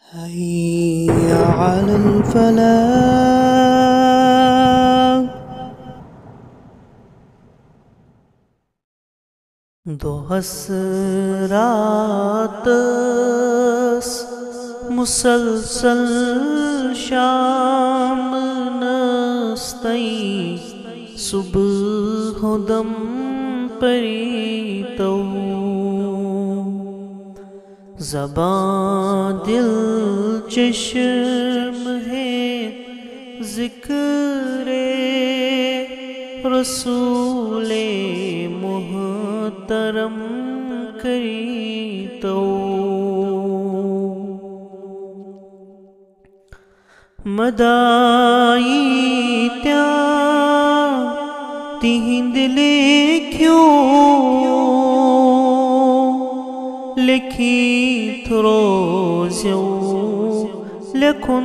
حي على الفلاح دو حسرات مسلسل شام نستی صبح دم پریتو زبان دل چشم ہے ذکر رسول محترم کریتو مدائی تیا تہند لکھیوں لکھی تھروزیو لکھن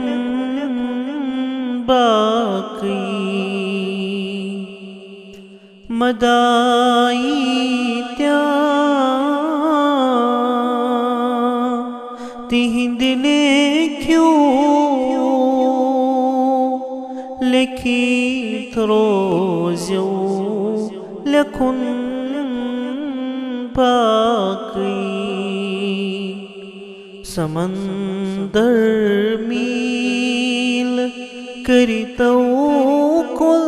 باقی مدائی تیا تہند لکھیوں لکھی تھروزیو لکھن باقی سمندر میل کریتو کل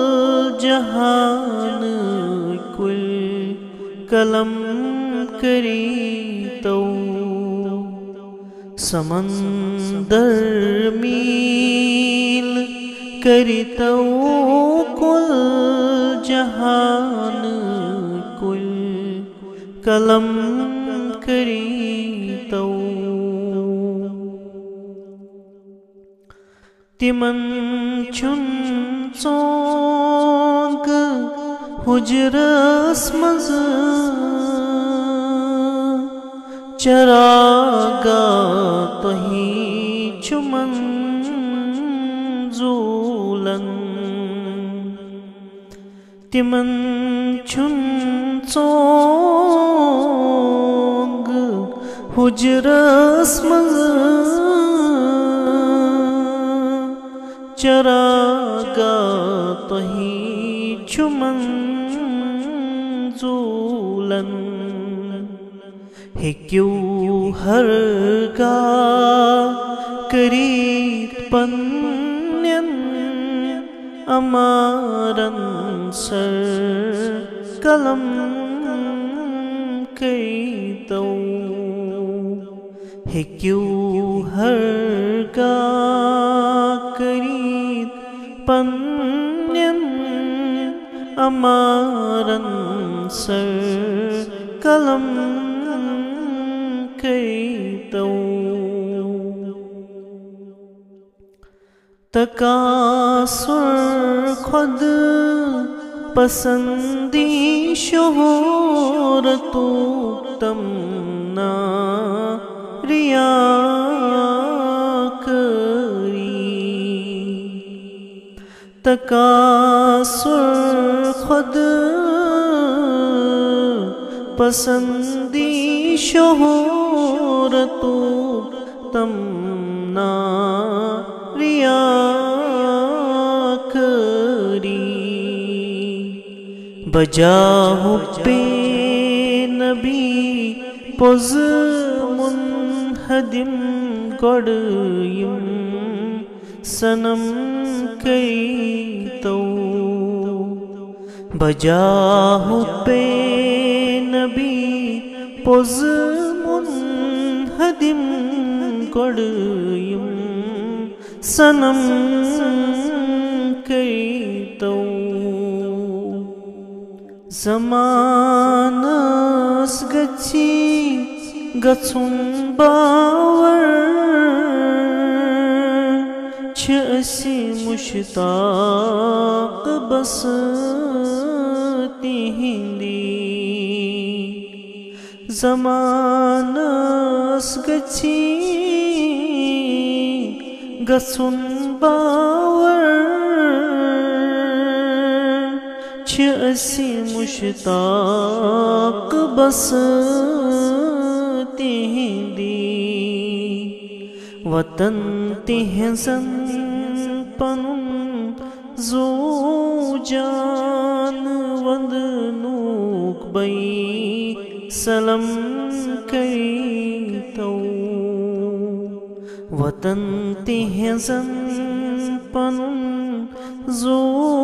جہان کل کلم کریتو سمندر میل کریتو کل جہان کل کلم کریتو تمن چن چونگ حجرس مز چراغا تہی چمن زولن تمن چن چونگ حجرس مز چراغا تہی چمن زولن ہکیو ہرگا کریت پنین امارن سر قلم کریتو ہکیو ہرگا کریت پنین امارن سر قلم کریتو تکاثر خود پسندی شہرتو تمنا ریاکاری تکاثر خود پسندی شہرتو تمنا ریاکاری بجا حب نبی پوز منہدم گڑیم سنم کریتو بجا حب نبی پوز منہدم گڑیم سنم کریتو زمانس گچھی گچھن باور چھ اسی مشتاق بس تہندی زمانس گچھی گچھن باور چھ اسی مشتاق بس تہندی وطن تہزن پنن زو جان وند نوک بئی سلم کریتو وطن تہزن پنن زو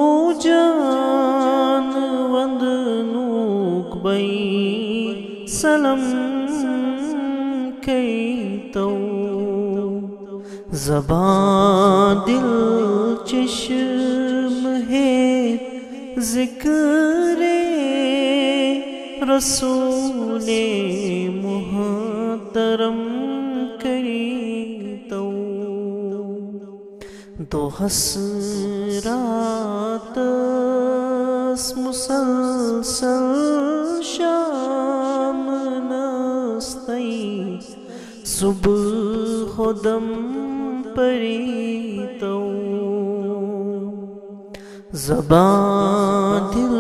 جان وند نوک بئی سلم کریتو زبان دل چشم ہے ذکر رسول محترم کریتو دو حسرات مسلسل شام نستی صبح خدم پریتو زبان دل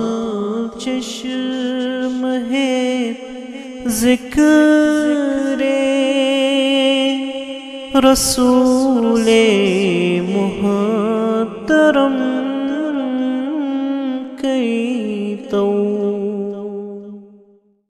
چشم ہے ذکر رسول محترم